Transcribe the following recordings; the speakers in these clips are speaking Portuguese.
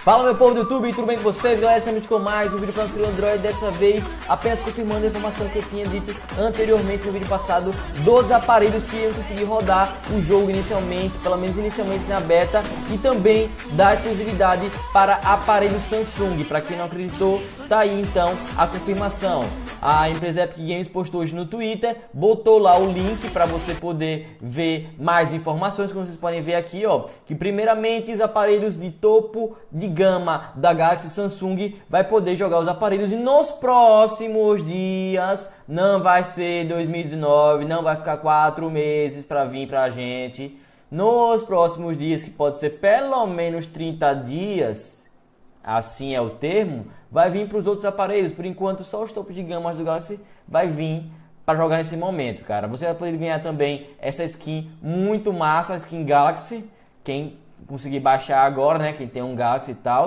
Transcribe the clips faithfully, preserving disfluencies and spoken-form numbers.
Fala meu povo do YouTube, tudo bem com vocês? Galera, estamos com mais um vídeo para o Android, dessa vez apenas confirmando a informação que eu tinha dito anteriormente no vídeo passado dos aparelhos que iam conseguir rodar o jogo inicialmente, pelo menos inicialmente na beta, e também da exclusividade para aparelhos Samsung. Para quem não acreditou, tá aí então a confirmação. A empresa Epic Games postou hoje no Twitter, botou lá o link para você poder ver mais informações, como vocês podem ver aqui, ó, que primeiramente os aparelhos de topo de gama da Galaxy Samsung vai poder jogar os aparelhos e nos próximos dias, não vai ser dois mil e dezenove, não vai ficar quatro meses para vir pra gente, nos próximos dias, que pode ser pelo menos trinta dias, assim é o termo, vai vir para os outros aparelhos. Por enquanto só os topos de gama do Galaxy vai vir para jogar nesse momento, cara. Você vai poder ganhar também essa skin muito massa, a skin Galaxy, quem conseguir baixar agora, né, quem tem um Galaxy e tal.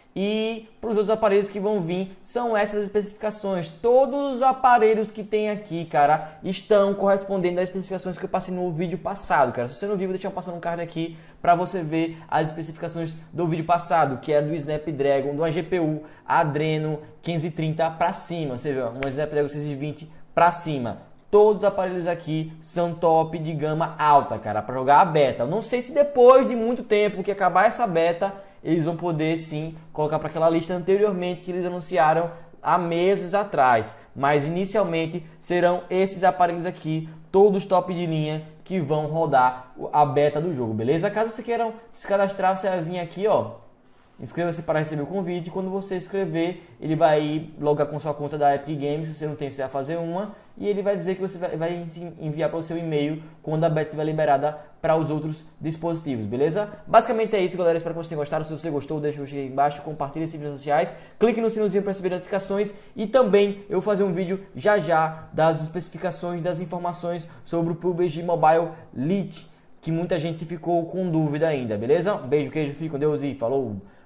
E para os outros aparelhos que vão vir, são essas especificações. Todos os aparelhos que tem aqui, cara, estão correspondendo às especificações que eu passei no vídeo passado, cara. Se você não viu, vou deixar passando um card aqui para você ver as especificações do vídeo passado, que é do Snapdragon, de uma G P U Adreno quinhentos e trinta para cima, você vê, uma Snapdragon seiscentos e vinte para cima. Todos os aparelhos aqui são top de gama alta, cara, para jogar a beta. Eu não sei se depois de muito tempo que acabar essa beta, eles vão poder sim colocar para aquela lista anteriormente que eles anunciaram há meses atrás. Mas inicialmente serão esses aparelhos aqui, todos top de linha, que vão rodar a beta do jogo, beleza? Caso você queiram se cadastrar, você vai vir aqui, ó. Inscreva-se para receber o convite. Quando você escrever, ele vai logar com sua conta da Epic Games. Se você não tem, você vai fazer uma. E ele vai dizer que você vai, vai enviar para o seu e-mail quando a beta estiver liberada para os outros dispositivos, beleza? Basicamente é isso, galera. Espero que vocês tenham gostado. Se você gostou, deixa o gostei aí embaixo, compartilhe esse vídeo nas redes sociais, clique no sininho para receber notificações. E também eu vou fazer um vídeo já já das especificações, das informações sobre o P U B G Mobile Lite, que muita gente ficou com dúvida ainda, beleza? Um beijo, queijo, fique com Deus e falou!